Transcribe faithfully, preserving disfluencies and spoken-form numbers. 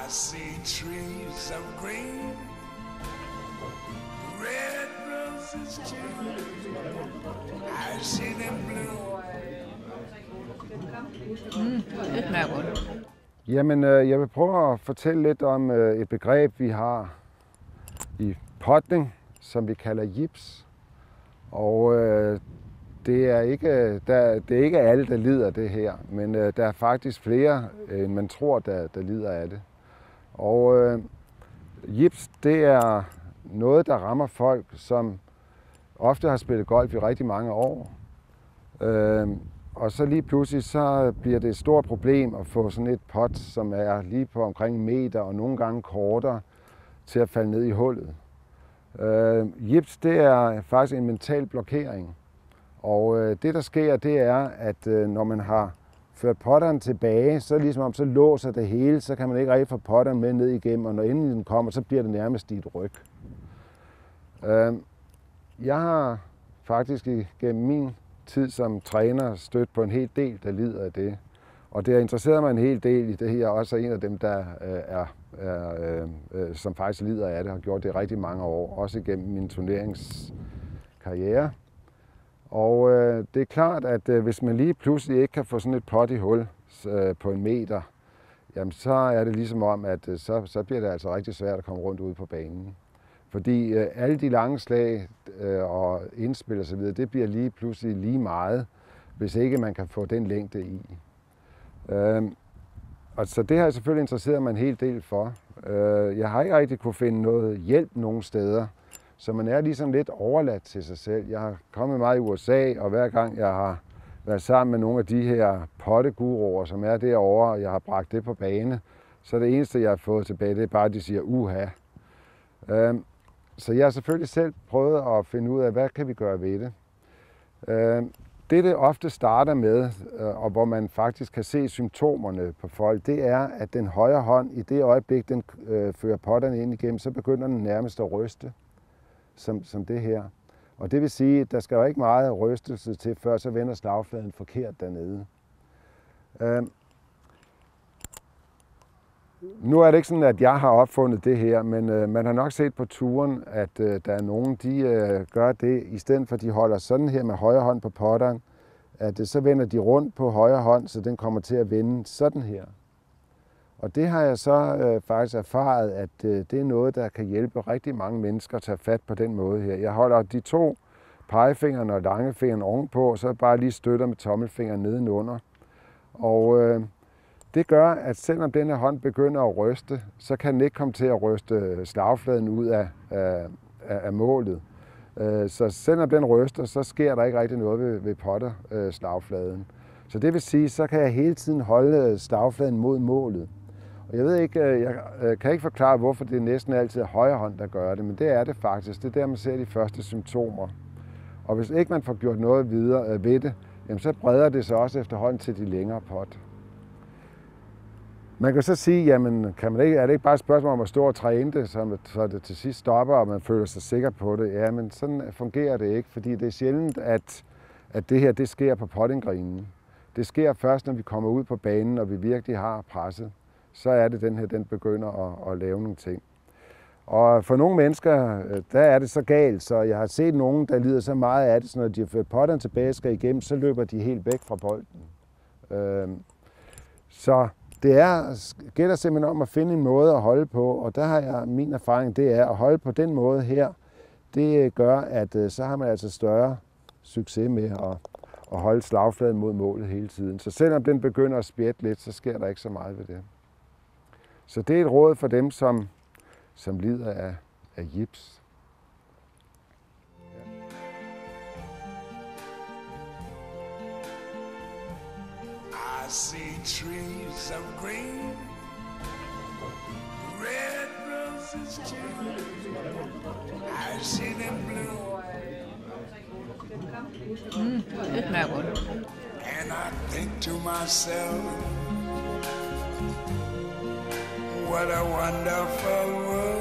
I see trees of green, red roses too. I see them blue. Mm, det smager godt. Jamen, jeg vil prøve at fortælle lidt om et begreb, vi har i potning, som vi kalder jips. Og øh, det, er ikke, der, det er ikke alle, der lider af det her, men øh, der er faktisk flere, end man tror, der, der lider af det. Og øh, jips, det er noget, der rammer folk, som ofte har spillet golf i rigtig mange år. Øh, og så lige pludselig, så bliver det et stort problem at få sådan et pot, som er lige på omkring en meter og nogle gange kortere, til at falde ned i hullet. Uh, jips, det er faktisk en mental blokering. Og uh, det, der sker, det er, at uh, når man har ført potteren tilbage, så ligesom om så låser det hele, så kan man ikke rigtig få potteren med ned igennem, og når endelig den kommer, så bliver det nærmest i et ryg. Uh, jeg har faktisk igennem min tid som træner stødt på en hel del, der lider af det. Og det har interesseret mig en hel del i det her, også en af dem, der uh, er Er, øh, som faktisk lider af det, har gjort det i rigtig mange år, også igennem min turneringskarriere. Og øh, det er klart, at øh, hvis man lige pludselig ikke kan få sådan et pot i hul øh, på en meter, jamen så er det ligesom om, at øh, så, så bliver det altså rigtig svært at komme rundt ude på banen. Fordi øh, alle de lange slag øh, og indspil og så videre, det bliver lige pludselig lige meget, hvis ikke man kan få den længde i. Øh, Og så det har jeg selvfølgelig interesseret mig en hel del for. Jeg har ikke rigtig kunne finde noget hjælp nogen steder, så man er ligesom lidt overladt til sig selv. Jeg har kommet meget i U S A, og hver gang jeg har været sammen med nogle af de her potteguruer, som er derovre, og jeg har bragt det på bane, så det eneste, jeg har fået tilbage, det er bare, at de siger uha. Så jeg har selvfølgelig selv prøvet at finde ud af, hvad kan vi gøre ved det. Det, det ofte starter med, og hvor man faktisk kan se symptomerne på folk, det er, at den højre hånd, i det øjeblik, den øh, fører potterne ind igennem, så begynder den nærmest at ryste, som, som det her. Og det vil sige, at der skal jo ikke meget rystelse til, før så vender slagfladen forkert dernede. Øh, nu er det ikke sådan, at jeg har opfundet det her, men øh, man har nok set på turen, at øh, der er nogen, de øh, gør det, i stedet for at de holder sådan her med højre hånd på potteren, at øh, så vender de rundt på højre hånd, så den kommer til at vende sådan her. Og det har jeg så øh, faktisk erfaret, at øh, det er noget, der kan hjælpe rigtig mange mennesker at tage fat på den måde her. Jeg holder de to pegefingre og langefingeren ovenpå, og så bare lige støtter med tommelfingeren nedenunder. Og øh, det gør, at selvom denne hånd begynder at ryste, så kan den ikke komme til at ryste slagfladen ud af, af, af målet. Så selvom den ryster, så sker der ikke rigtig noget ved, ved potterslagfladen. Så det vil sige, så kan jeg hele tiden holde slagfladen mod målet. Og jeg ved ikke, jeg kan ikke forklare, hvorfor det næsten altid er højre hånd, der gør det, men det er det faktisk. Det er der, man ser de første symptomer. Og hvis ikke man får gjort noget videre ved det, jamen så breder det sig også efterhånden til de længere pot. Man kan så sige, jamen, kan man ikke, er det ikke bare et spørgsmål om at stå og træne det, så, så det til sidst stopper, og man føler sig sikker på det? Ja, men sådan fungerer det ikke, fordi det er sjældent, at, at det her det sker på pottinggrinen. Det sker først, når vi kommer ud på banen, og vi virkelig har presset. Så er det, den her den begynder at, at lave nogle ting. Og for nogle mennesker, der er det så galt, så jeg har set nogen, der lider så meget af det, så når de har ført potteren tilbage skal igennem, så løber de helt væk fra bolden. Øh, så det er, gælder simpelthen om at finde en måde at holde på, og der har jeg, min erfaring, det er at holde på den måde her. Det gør, at så har man altså større succes med at, at holde slagfladen mod målet hele tiden. Så selvom den begynder at spjætte lidt, så sker der ikke så meget ved det. Så det er et råd for dem, som, som lider af, af jips. I see trees of green, red roses too. I see them blue. Mm, det smager godt. And I think to myself, what a wonderful world.